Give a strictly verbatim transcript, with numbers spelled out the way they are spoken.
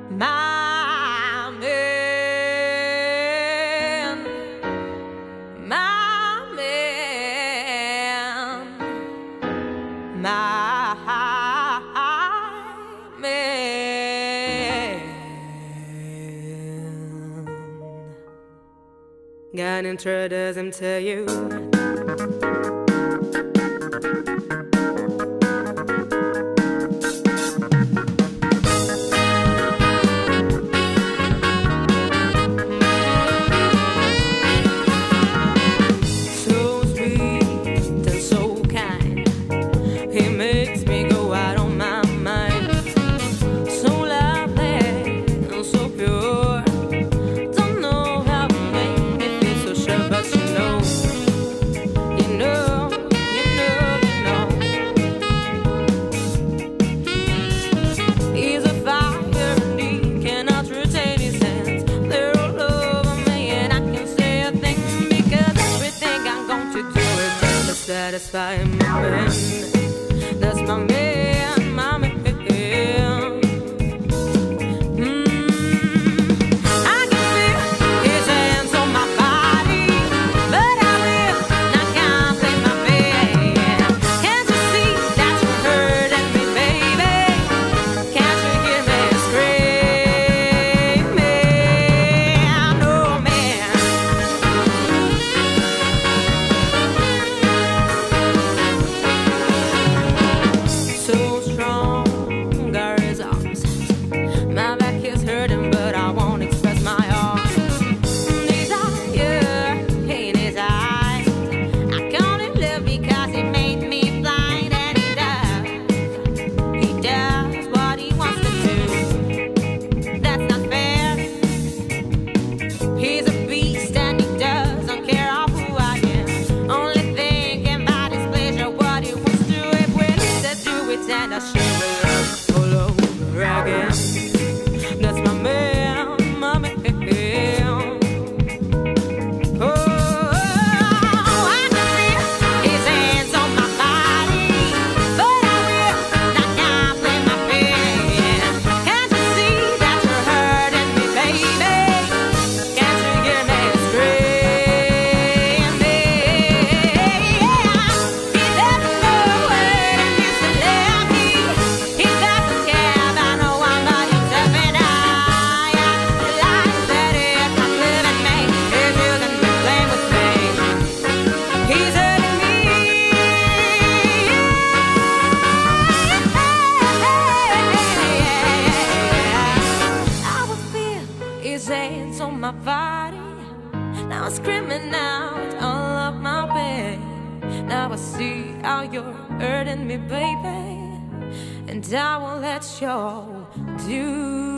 my man, my man, my man. God introduced him to you. Satisfy my man, that's my man, my man. Mm. I can feel his hands on my body, but I will not complain my bed. Can't you see that you're hurting me, baby? Can't you hear me screaming? Oh man. I won't let you do